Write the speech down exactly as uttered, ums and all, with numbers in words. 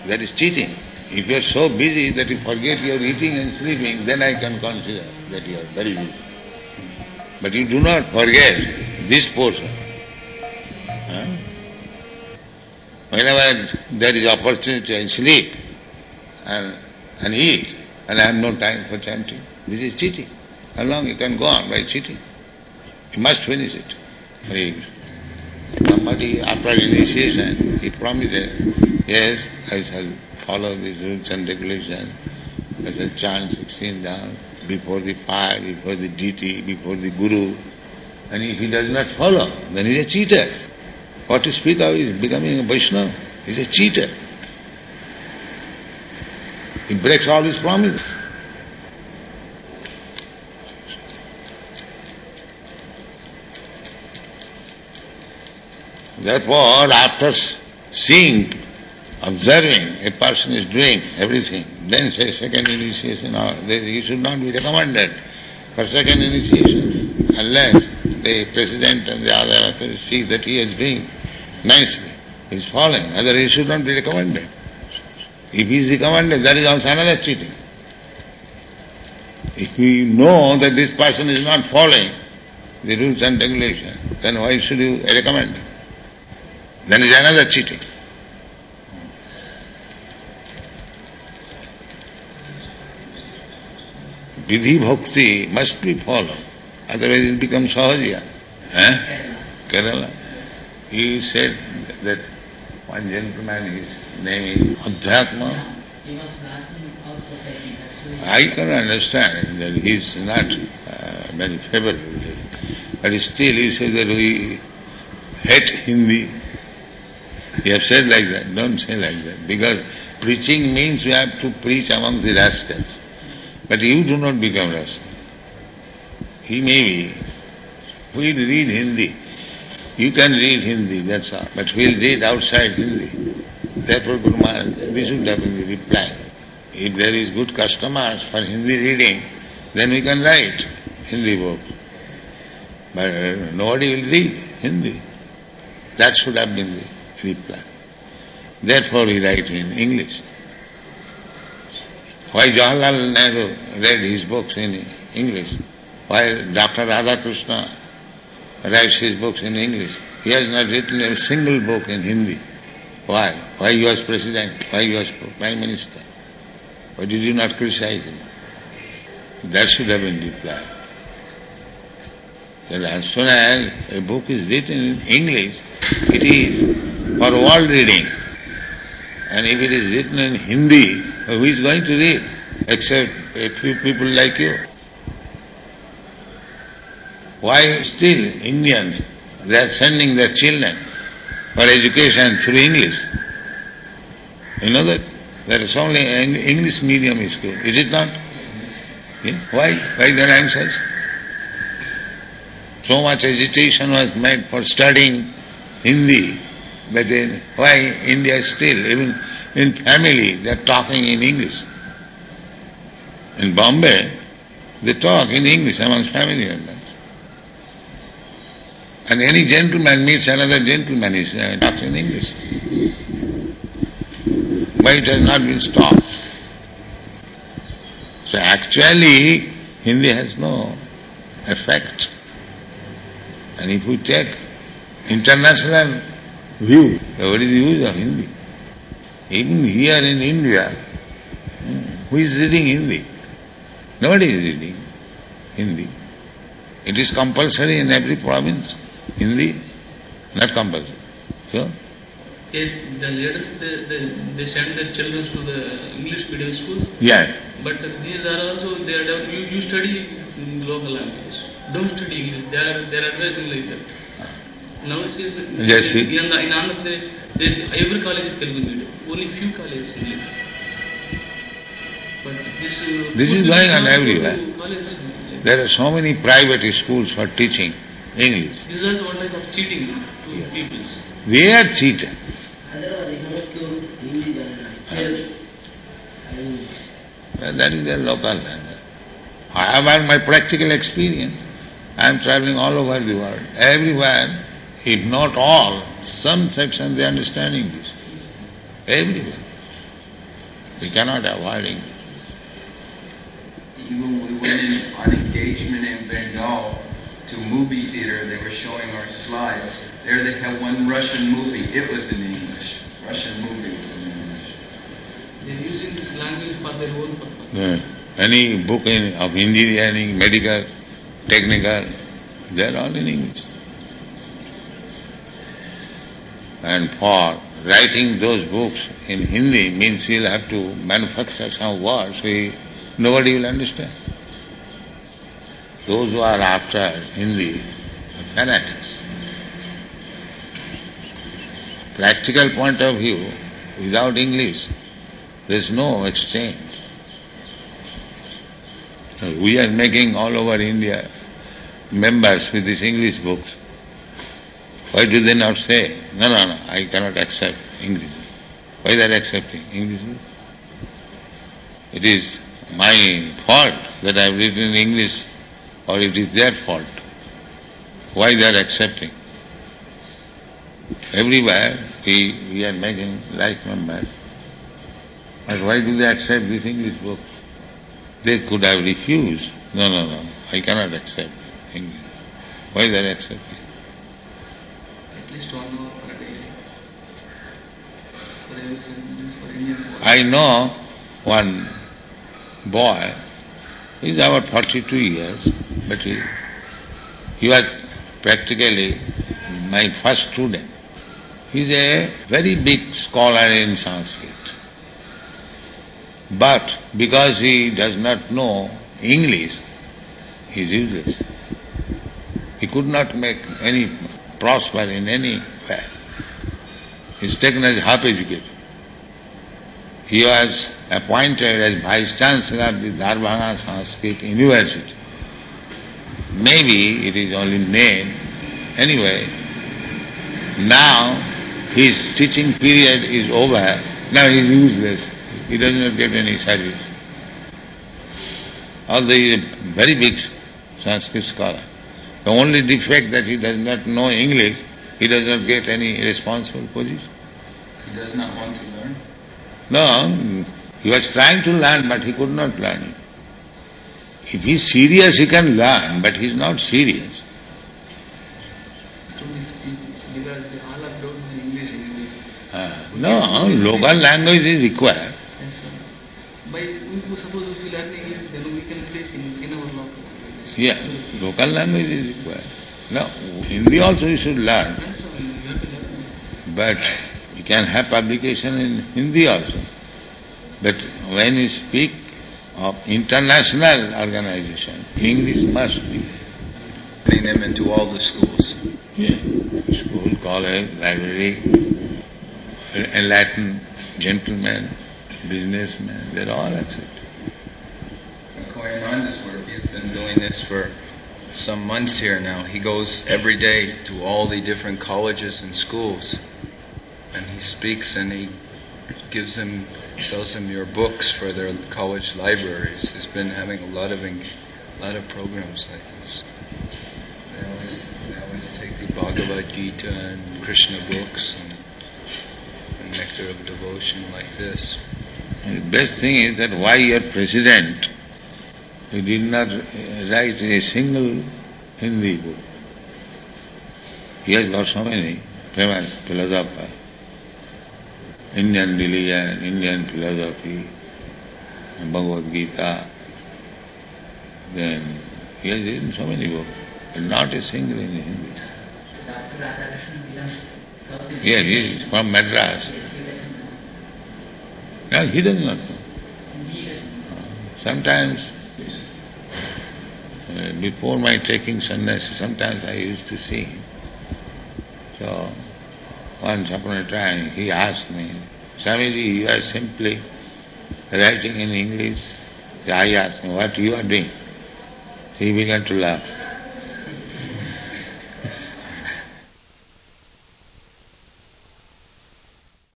That is cheating. If you are so busy that you forget your eating and sleeping, then I can consider that you are very busy. But you do not forget this portion. Huh? Whenever there is opportunity, I sleep and, and eat, and I have no time for chanting. This is cheating. How long you can go on by cheating? You must finish it. Somebody, after initiation, he promises, yes, I shall follow these rules and regulations. I shall chant sixteen down before the fire, before the deity, before the guru. And if he does not follow, then he is a cheater. What to speak of is becoming a Vaishnava. He is a cheater. He breaks all his promises. Therefore, after seeing, observing, a person is doing everything, then say second initiation, or he should not be recommended for second initiation unless the president and the other authorities see that he is doing nicely, he is following, otherwise he should not be recommended. If he is recommended, that is also another cheating. If we know that this person is not following the rules and regulations, then why should you recommend him? Then is another cheating. Vidhi bhakti must be followed, otherwise it becomes sahaja. Eh? Kerala. He said that one gentleman, his name is Adhyatma. He was blaspheming our society. I can understand that he is not uh, very favorable, but still he says that we hate Hindi. You have said like that, don't say like that, because preaching means we have to preach among the rascals. But you do not become rascal. He may be. We read Hindi. You can read Hindi, that's all. But we'll read outside Hindi. Therefore, Guru Maharaj, this would have been the reply. If there is good customers for Hindi reading, then we can write Hindi books. But uh, nobody will read Hindi. That should have been the reply. Therefore we write in English. Why Jawaharlal Nehru read his books in English? Why Doctor Radhakrishna writes his books in English? He has not written a single book in Hindi. Why? Why he was president? Why he was prime minister? Why did you not criticize him? That should have been replied. That as soon as a book is written in English, it is for world reading. And if it is written in Hindi, who is going to read? Except a few people like you. Why still Indians, they are sending their children for education through English? You know that? There is only an English medium school, is it not? Yeah? Why? Why they are anxious? So much agitation was made for studying Hindi, but then why India still, even in family, they are talking in English. In Bombay, they talk in English amongst family members. And any gentleman meets another gentleman, he uh, talks in English. But it has not been stopped. So actually, Hindi has no effect. And if we take international view, what is the use of Hindi? Even here in India, who is reading Hindi? Nobody is reading Hindi. It is compulsory in every province. Hindi, not compulsory. So? They, the leaders, they, they, they send their children to the English medium schools. Yeah. But these are also, they are, you, you study in local language. Don't study English. They are, they are advising like that. Now it is, yes, in, in Andhra Pradesh, there's, every college is Telugu medium. Only few colleges English. But this, uh, this is going on everywhere. College, there are so many private schools for teaching English. This is also one type of cheating to yeah. people. They are cheated. That is their local language. However, my practical experience, I am traveling all over the world. Everywhere, if not all, some section they understand English. Everywhere. We cannot avoid English. Even when we went in on engagement in Bengal to movie theater, they were showing our slides. There they had one Russian movie. It was in English. Russian movie was in English. They are using this language for their own purpose. Yeah. Any book in, of engineering, medical, technical, they are all in English. And for writing those books in Hindi means we'll have to manufacture some words we nobody will understand. Those who are after Hindi are fanatics. Practical point of view, without English, there is no exchange. We are making all over India members with these English books. Why do they not say, no, no, no, I cannot accept English? Why they are accepting English? It is my fault that I have written in English, or it is their fault. Why they are accepting? Everywhere we, we are making like members. But why do they accept these English books? They could have refused. No, no, no, I cannot accept English. Why they are accepting? At least one hour per day. For everything, this for Indian boys. I know one boy, he is about forty-two years, but he, he was practically my first student. He is a very big scholar in Sanskrit. But because he does not know English, he is useless. He could not make any prosper in any way. He is taken as half educated. He was appointed as Vice Chancellor of the Darbhanga Sanskrit University. Maybe it is only name. Anyway, now his teaching period is over. Now he is useless. He does not get any service. Although he is a very big Sanskrit scholar. The only defect that he does not know English, he does not get any responsible position. He does not want to learn. No, he was trying to learn, but he could not learn. If he is serious, he can learn, but he is not serious. To these people, because they all are don't know English anyway. Uh, no, local language is required. Yes, sir. By we, suppose if we learn English, then we can place in, in our local language. Yeah, local language is required. No, Hindi also you should learn, Yes, sir. You have to learn. but you can have publication in Hindi also. But when you speak of international organization, English must be. Putting them into all the schools. Yeah, school, college, library, enlightened gentlemen, businessmen, they're all accepted. Koyananda's work, he's been doing this for some months here now. He goes every day to all the different colleges and schools, and he speaks and he gives them, sells them your books for their college libraries. He's been having a lot of a lot of programs like this. They always they always take the Bhagavad Gita and Krishna books and, and Nectar of Devotion like this. And the best thing is that why your president, he did not write a single Hindi book. He has got so many famous philosophers, Indian religion, Indian philosophy, Bhagavad Gita. Then he has written so many books, but not a single in Hindi. Doctor Radhakrishnan belongs South India. Yeah, he is from Madras. Yes, he doesn't know. No, he does not know. He doesn't know. Sometimes, uh, before my taking sannyasi, sometimes I used to see him. So, once upon a time, he asked me, Swamiji, you are simply writing in English. I asked him, what you are doing? He began to laugh.